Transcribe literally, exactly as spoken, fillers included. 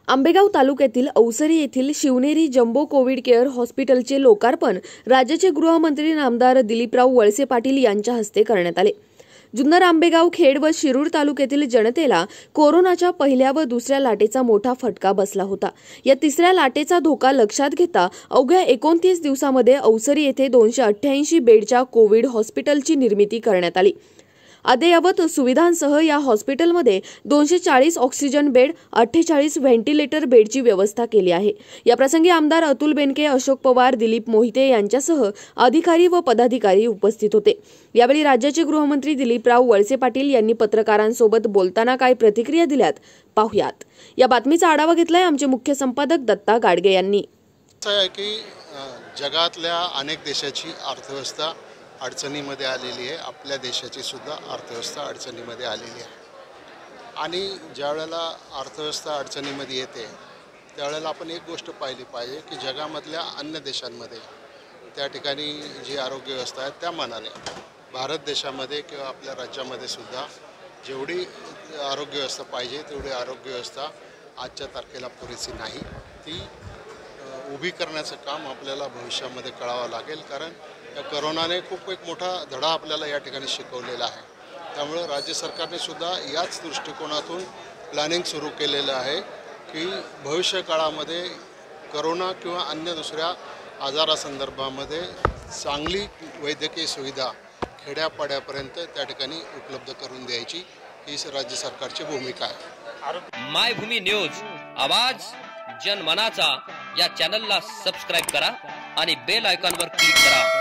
आंबेगाव तालुक्यातील औसरी येथील Shivneri jumbo Covid care हॉस्पिटलचे लोकार्पण राज्याचे गृहमंत्री नामदार दिलीपराव वळसे पाटील यांच्या हस्ते करण्यात आले। जुन्नर, आंबेगाव, खेड व शिरूर तालुक्यातील जनतेला कोरोनाच्या पहिल्या व दुसऱ्या लाटेचा मोठा फटका बसला होता। या तिसऱ्या लाटेचा धोका लक्षात घेता अवघ्या एकोणतीस दिवसांमध्ये औसरी येथे दोनशे अठ्ठ्याऐंशी बेडच्या कोविड हॉस्पिटलची निर्मिती करण्यात आली। अद्ययावत सुविधांसह या हॉस्पिटलमध्ये दोनशे चाळीस ऑक्सिजन बेड, अठ्ठेचाळीस व्हेंटिलेटर बेडची व्यवस्था केली आहे। या प्रसंगी आमदार अतुल बेनके, अशोक पवार, दिलीप मोहिते यांच्यासह अधिकारी व पदाधिकारी उपस्थित होते। यावेळी राज्याचे गृहमंत्री दिलीपराव वळसे पाटील यांनी पत्रकारांसोबत बोलताना काय प्रतिक्रिया दिल्यात पाहुयात। या बातमीचा आढावा घेतलाय आमचे मुख्य संपादक दत्ता गाडगे यांनी। की जगातल्या अनेक देशाची अर्थव्यवस्था अडचणीमध्ये आलेली आहे, आपल्या देशाची सुद्धा अर्थव्यवस्था अडचणीमध्ये आलेली आहे। आणि ज्या वेळेला अर्थव्यवस्था अडचणीमध्ये येते त्यावेळेला आपण एक गोष्ट पाहिली पाहिजे की जगामधल्या अन्य देशांमध्ये त्या ठिकाणी जी आरोग्य व्यवस्था आहे त्या मानाने भारत देशामध्ये किंवा आपल्या राज्यामध्ये सुद्धा जेवढी आरोग्य व्यवस्था पाहिजे तेवढी आरोग्य व्यवस्था आजच्या तारखेला पुरेशी नाही। ती उभी करण्याचं काम आपल्याला भविष्यामध्ये करावं लागेल, कारण या कोरोनाने खूप एक मोठा धडा आपल्याला या ठिकाणी शिकवलेला आहे। त्यामुळे राज्य सरकारने सुद्धा याच दृष्टिकोनातून प्लॅनिंग सुरू केलेलं आहे की भविष्य काळामध्ये कोरोना किंवा अन्य दुसऱ्या आजारासंदर्भामध्ये चांगली वैद्यकीय सुविधा खेड्यापाड्यापर्यंत त्या ठिकाणी उपलब्ध करून द्यायची ही राज्य सरकारची भूमिका आहे। मायभूमी न्यूज, आवाज जनमनाचा या चॅनलला सबस्क्राइब करा आणि बेल आयकॉनवर क्लिक करा।